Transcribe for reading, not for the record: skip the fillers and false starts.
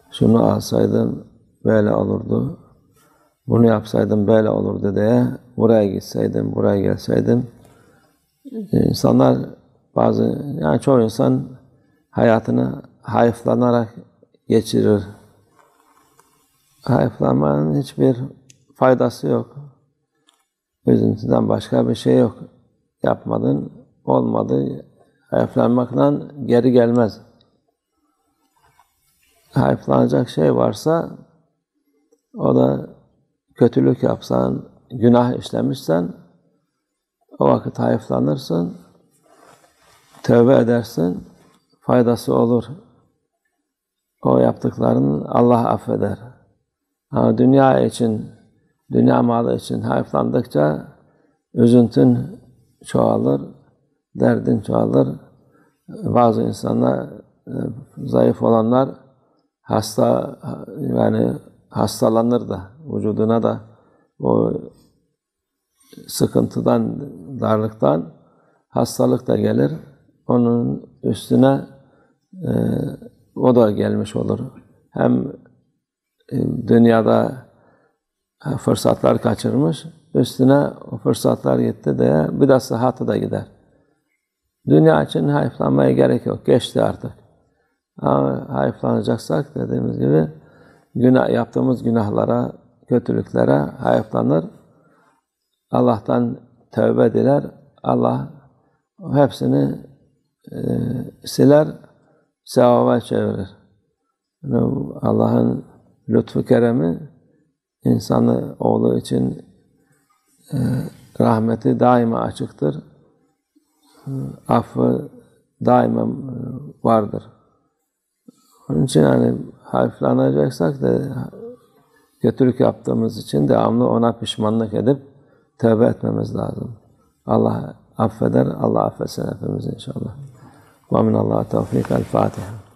şunu alsaydım böyle olurdu, bunu yapsaydım böyle olurdu diye buraya gitseydim, buraya gelseydim. İnsanlar yani çoğu insan hayatını hayıflanarak geçirir. Hayıflanmanın hiçbir faydası yok. Üzüntüden başka bir şey yok. Yapmadın, olmadı. Hayıflanmakla geri gelmez. Hayıflanacak şey varsa o da kötülük yapsan, günah işlemişsen o vakit hayıflanırsın, tövbe edersin, faydası olur. O yaptıklarını Allah affeder. Ama dünya için, dünya malı için hayıflandıkça üzüntün çoğalır, derdin çoğalır. Bazı insanlar, zayıf olanlar yani hastalanır da, vücuduna da o sıkıntıdan, darlıktan hastalık da gelir. Onun üstüne o da gelmiş olur. Hem dünyada fırsatlar kaçırmış, üstüne o fırsatlar gitti diye bir de sıhhatı da gider. Dünya için hayıflanmaya gerek yok. Geçti artık. Ama hayıflanacaksak dediğimiz gibi yaptığımız günahlara, kötülüklere hayıflanır. Allah'tan tövbe diler. Allah hepsini siler, sevaba çevirir. Yani Allah'ın lütfu keremi insanı oğlu için rahmeti daima açıktır. Affı daima vardır. Onun için yani hafifleneceksak da kötülük yaptığımız için devamlı ona pişmanlık edip tövbe etmemiz lazım. Allah affeder, Allah affetsin hepimizi inşallah. Ve minallah tevfik. El Fatiha.